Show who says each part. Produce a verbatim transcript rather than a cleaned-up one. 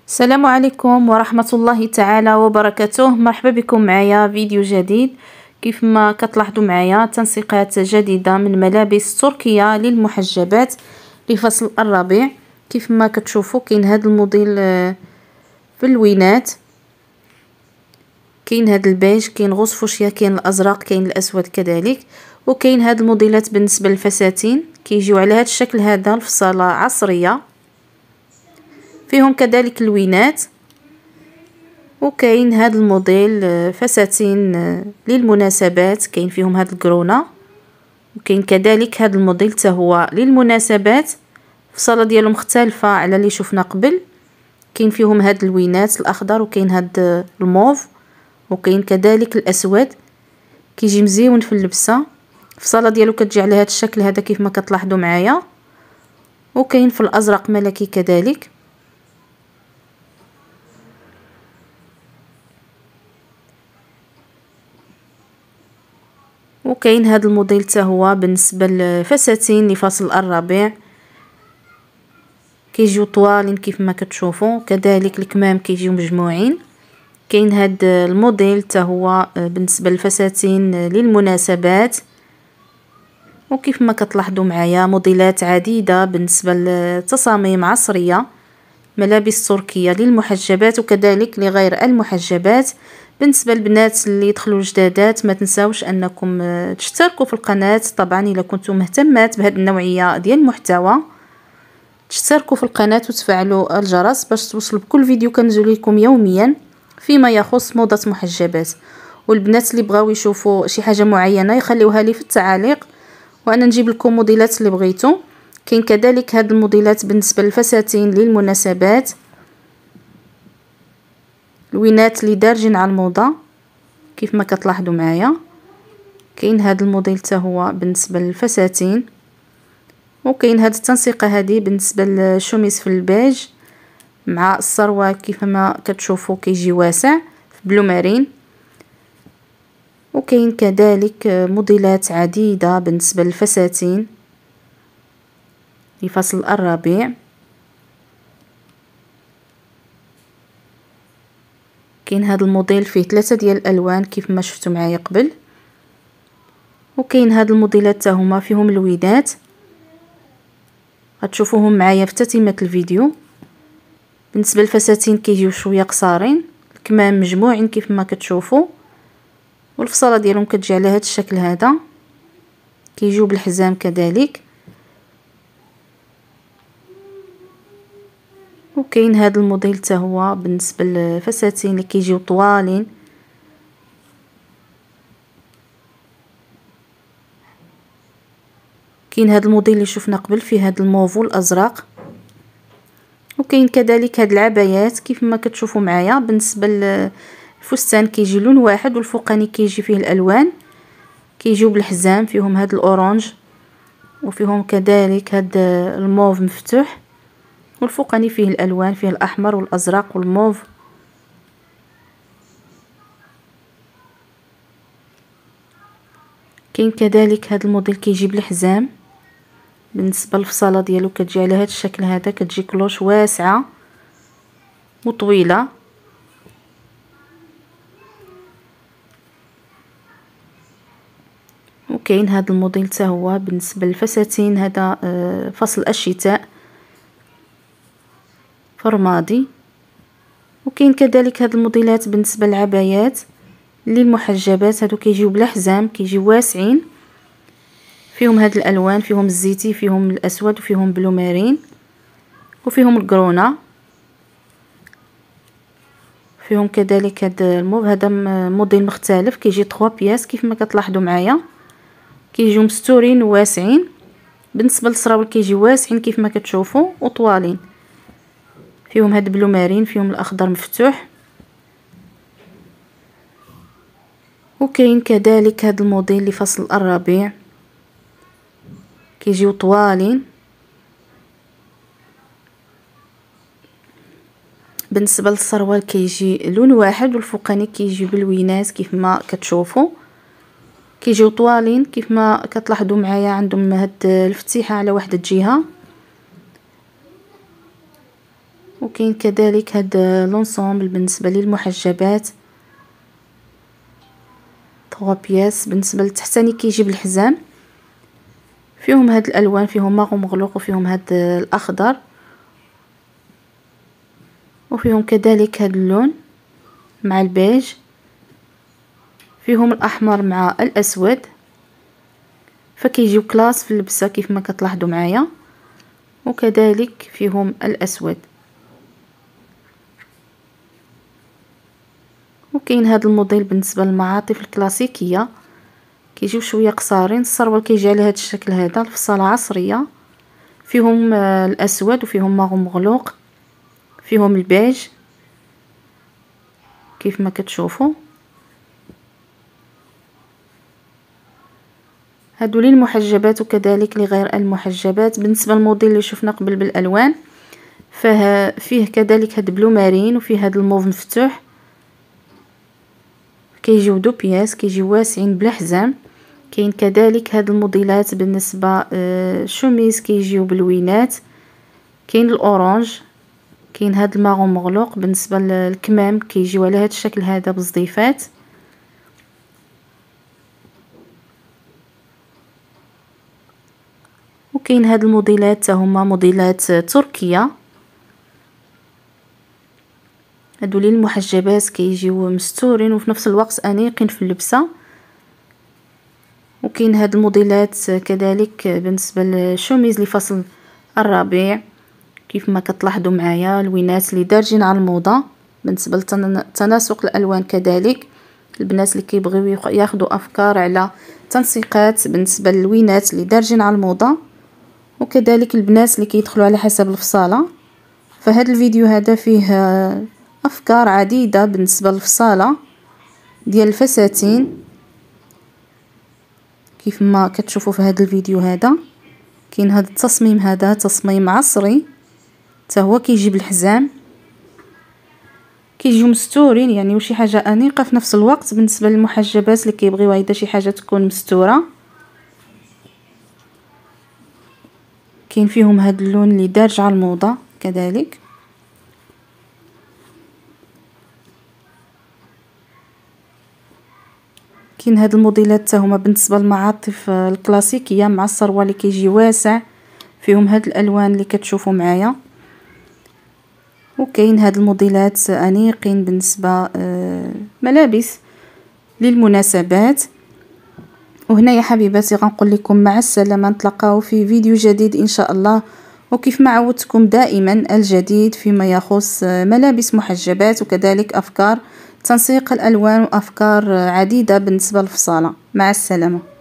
Speaker 1: السلام عليكم ورحمة الله تعالى وبركاته. مرحبا بكم معايا فيديو جديد. كيف ما كتلاحظوا معايا تنسيقات جديدة من ملابس تركية للمحجبات لفصل الربيع. كيف ما كتشوفوا كاين هذا الموديل في اللوينات، كاين هذا البيج، كاين غوص فوشيا، كاين الازرق، كاين الاسود كذلك. وكاين هذه الموديلات بالنسبه للفساتين كيجيو على هذا الشكل هذا الفصاله عصريه، فيهم كذلك اللوينات. وكاين هذا الموديل فساتين للمناسبات، كاين فيهم هذا الكرونه. وكاين كذلك هذا الموديل حتى هو للمناسبات، الفصاله ديالو مختلفه على اللي شفنا قبل. كاين فيهم هاد اللوينات الاخضر، وكاين هاد الموف، وكاين كذلك الاسود. كيجي مزيون في اللبسه. الفصاله ديالو كتجي على هذا الشكل هذا كيف ما كتلاحظوا معايا. وكاين في الازرق ملكي كذلك. وكاين هذا الموديل حتى هو بالنسبه للفساتين لفصل الربيع، كيجيو طوالين كيف ما كتشوفوا. كذلك الكمام كيجيو مجموعين. كاين هذا الموديل حتى هو بالنسبه للفساتين للمناسبات. وكيف ما كتلاحظوا معايا موديلات عديده بالنسبه لتصاميم عصريه، ملابس تركيه للمحجبات وكذلك لغير المحجبات. بالنسبه للبنات اللي يدخلوا جدادات، ما تنساوش انكم تشتركوا في القناه طبعا الا كنتم مهتمات بهذه النوعيه ديال المحتوى. تشتركوا في القناه وتفعلوا الجرس باش توصلوا بكل فيديو كنزل لكم يوميا فيما يخص موضه محجبات. والبنات اللي بغاو يشوفوا شي حاجه معينه يخليوها لي في التعاليق وانا نجيب لكم موديلات اللي بغيتو. كاين كذلك هاد الموديلات بالنسبه للفساتين للمناسبات، لوينات اللي دارجين على الموضه كيف ما كتلاحظوا معايا. كاين هاد الموديل حتى هو بالنسبه للفساتين. وكاين هاد التنسيقه هذه بالنسبه للشوميس في البيج مع السروال كيف ما كتشوفوا كيجي واسع في بلو مارين. وكاين كذلك موديلات عديده بالنسبه للفساتين لفصل الربيع. كاين هذا الموديل فيه ثلاثه ديال الالوان كيف ما شفتوا معايا قبل. وكاين هاد الموديلات حتى هما فيهم لوينات، غتشوفوهم معايا في تتمه الفيديو. بالنسبه للفساتين كيجيو شويه قصارين، الكمام مجموعين كيف ما كتشوفوا، والفصاله ديالهم كتجي على هذا الشكل هذا، كيجيو بالحزام كذلك. وكاين هذا الموديل حتى هو بالنسبه للفساتين اللي كيجيو طوالين. كاين هذا الموديل اللي شفنا قبل فيه هذا الموف والازرق. وكاين كذلك هاد العبايات كيف ما كتشوفوا معايا. بالنسبه للفستان كيجي لون واحد والفوقاني كيجي فيه الالوان، كيجيو بالحزام فيهم هاد الاورانج وفيهم كذلك هاد الموف مفتوح، والفوقاني فيه الالوان، فيه الاحمر والازرق والموف. كاين كذلك هاد الموديل كيجي بالحزام. بالنسبه للفصاله ديالو كتجي على هذا الشكل هذا، كتجي كلوش واسعه وطويله. وكاين هذا الموديل حتى هو بالنسبه للفساتين، هذا فصل الشتاء فرمادي. وكاين كذلك هذه الموديلات بالنسبه للعبايات للمحجبات، هادو كيجيو بلا حزام، كيجيو واسعين، فيهم هاد الالوان، فيهم الزيتي، فيهم الاسود، وفيهم بلو مارين، وفيهم الكرونه، فيهم كذلك هاد الموف. هذا موديل مختلف كيجي ثلاثة بياس كيف ما كتلاحظوا معايا، كيجيو مستورين وواسعين. بالنسبه للسراول كيجي واسعين كيف ما كتشوفوا وطوالين، فيهم هاد بلو مارين، فيهم الاخضر مفتوح. وكاين كذلك هاد الموديل لفصل الربيع كيجيو طوالين. بالنسبه للسروال كيجي لون واحد والفوقاني كيجي بلوينات كيف ما كتشوفوا، كيجيو طوالين كيف ما كتلاحظوا معايا. عندهم هاد الفتيحه على واحد الجهه، وكاين كذلك هاد لونسومبل بالنسبه للمحجبات ثلاثة بياس. بالنسبه للتحتاني كيجيب الحزام، فيهم هاد الالوان، فيهم ماغو مغلوق وفيهم هاد الاخضر وفيهم كذلك هاد اللون مع البيج، فيهم الاحمر مع الاسود، فكيجيو كلاس في اللبسه كيف ما كتلاحظوا معايا. وكذلك فيهم الاسود. وكاين هذا الموديل بالنسبه للمعاطف الكلاسيكيه، كيجيو شويه قصارين، السروال كيجي على هذا الشكل هذا، الفصاله عصريه، فيهم الاسود وفيهم ماغو مغلوق، فيهم البيج كيف ما كتشوفوا. هادو للمحجبات وكذلك لغير المحجبات. بالنسبه للموديل اللي شفنا قبل بالالوان، فيه كذلك هاد بلو مارين وفيه هاد الموف مفتوح، كيجيو دو بياس، كيجيو واسعين بلا حزام. كاين كذلك هاد الموديلات بالنسبه شوميز كيجيو بلوينات، كاين الاورانج، كاين هاد الماغو مغلوق. بالنسبه للكمام كيجيو على هاد الشكل هذا بزضيفات. وكاين هاد الموديلات هما موديلات تركيه، هادو للمحجبات كيجيو مستورين وفي نفس الوقت انيقين في اللبسه. وكاين هاد الموديلات كذلك بالنسبه للشوميز لفصل الربيع كيف ما كتلاحظوا معايا، الوينات اللي دارجين على الموضه. بالنسبه لتناسق الالوان كذلك البنات اللي كيبغيو ياخذوا افكار على تنسيقات بالنسبه للوينات اللي دارجين على الموضه، وكذلك البنات اللي كيدخلوا على حسب الفصاله. فهاد الفيديو هذا فيه افكار عديده بالنسبه للفصاله ديال الفساتين كيف ما كتشوفوا في هذا الفيديو هذا. كاين هذا التصميم، هذا تصميم عصري حتى هو كيجيب الحزام، كيجيو مستورين يعني وشي حاجه انيقه في نفس الوقت. بالنسبه للمحجبات اللي كيبغيو هيدا شي حاجه تكون مستوره، كاين فيهم هذا اللون اللي دارج على الموضه كذلك. كاين هاد الموديلات حتى هما بالنسبه للمعاطف الكلاسيكيه مع السروال اللي كيجي واسع، فيهم هاد الالوان اللي كتشوفوا معايا. وكاين هاد الموديلات انيقين بالنسبه ملابس للمناسبات. وهنا يا حبيباتي غنقول لكم مع السلامه، نتلاقاو في فيديو جديد ان شاء الله. وكيف ما عودتكم دائما الجديد فيما يخص ملابس محجبات وكذلك افكار تنسيق الالوان وافكار عديده بالنسبه للفصاله. مع السلامه.